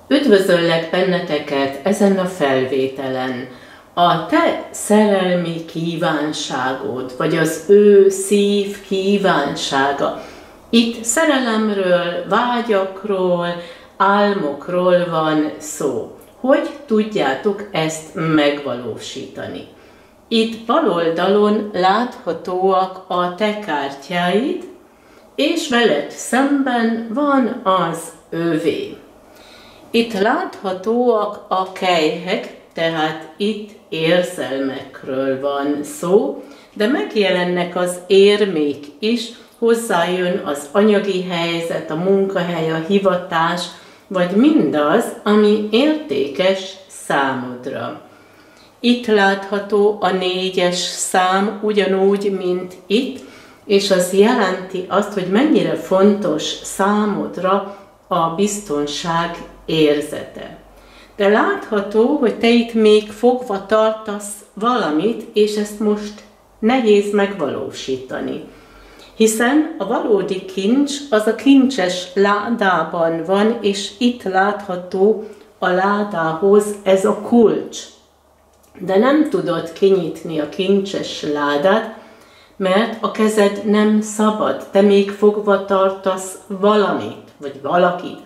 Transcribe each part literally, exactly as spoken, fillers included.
Üdvözöllek benneteket ezen a felvételen. A te szerelmi kívánságod, vagy az ő szív kívánsága. Itt szerelemről, vágyakról, álmokról van szó. Hogy tudjátok ezt megvalósítani? Itt bal oldalon láthatóak a te kártyáid, és veled szemben van az övé. Itt láthatóak a kelyhek, tehát itt érzelmekről van szó, de megjelennek az érmék is, hozzájön az anyagi helyzet, a munkahely, a hivatás, vagy mindaz, ami értékes számodra. Itt látható a négyes szám ugyanúgy, mint itt, és az jelenti azt, hogy mennyire fontos számodra a biztonság érzete. De látható, hogy te itt még fogva tartasz valamit, és ezt most nehéz megvalósítani. Hiszen a valódi kincs az a kincses ládában van, és itt látható a ládához ez a kulcs. De nem tudod kinyitni a kincses ládát, mert a kezed nem szabad, te még fogva tartasz valamit, vagy valakit.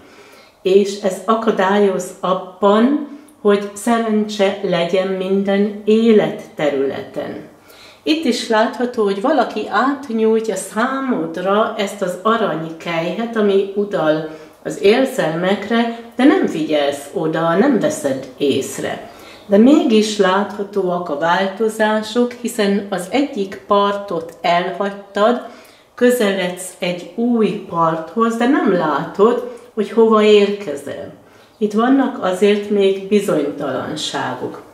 És ez akadályoz abban, hogy szerencse legyen minden életterületen. Itt is látható, hogy valaki átnyújtja számodra ezt az aranykelyhet, ami utal az érzelmekre, de nem figyelsz oda, nem veszed észre. De mégis láthatóak a változások, hiszen az egyik partot elhagytad, közeledsz egy új parthoz, de nem látod, hogy hova érkezel. Itt vannak azért még bizonytalanságok.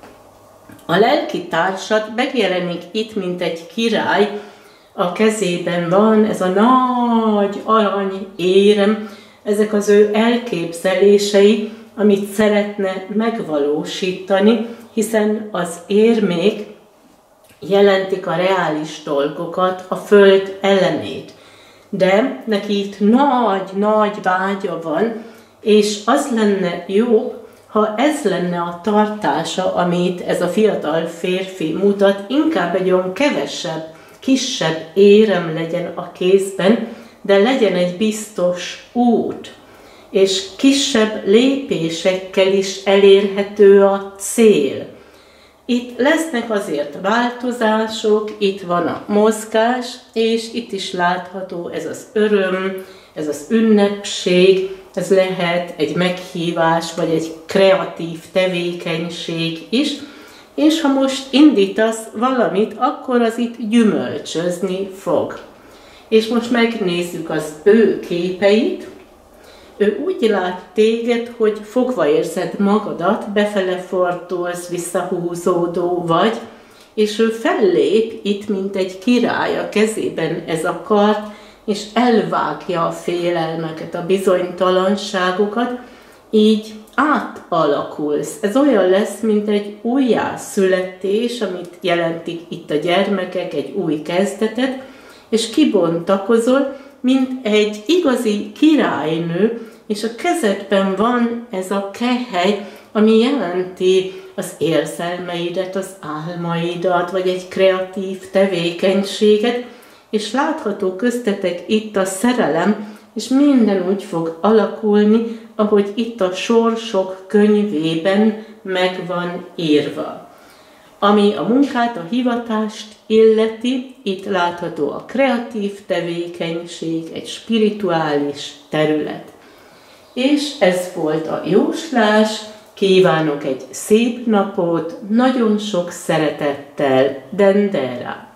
A lelki társad megjelenik itt, mint egy király, a kezében van ez a nagy arany érem, ezek az ő elképzelései, amit szeretne megvalósítani, hiszen az érmék jelentik a reális dolgokat, a föld elemét. De neki itt nagy-nagy vágya van, és az lenne jobb, ha ez lenne a tartása, amit ez a fiatal férfi mutat, inkább egy olyan kevesebb, kisebb érem legyen a kézben, de legyen egy biztos út, és kisebb lépésekkel is elérhető a cél. Itt lesznek azért változások, itt van a mozgás, és itt is látható ez az öröm, ez az ünnepség, ez lehet egy meghívás, vagy egy kreatív tevékenység is, és ha most indítasz valamit, akkor az itt gyümölcsözni fog. És most megnézzük az ő képeit. Ő úgy lát téged, hogy fogva érzed magadat, befele fordulsz, visszahúzódó vagy, és ő fellép itt, mint egy király, a kezében ez a kard, és elvágja a félelmeket, a bizonytalanságokat, így átalakulsz. Ez olyan lesz, mint egy újjászületés, amit jelentik itt a gyermekek, egy új kezdetet, és kibontakozol, mint egy igazi királynő, és a kezedben van ez a kehely, ami jelenti az érzelmeidet, az álmaidat, vagy egy kreatív tevékenységet, és látható köztetek itt a szerelem, és minden úgy fog alakulni, ahogy itt a sorsok könyvében meg van írva. Ami a munkát, a hivatást illeti, itt látható a kreatív tevékenység, egy spirituális terület. És ez volt a jóslás, kívánok egy szép napot, nagyon sok szeretettel, Dendera!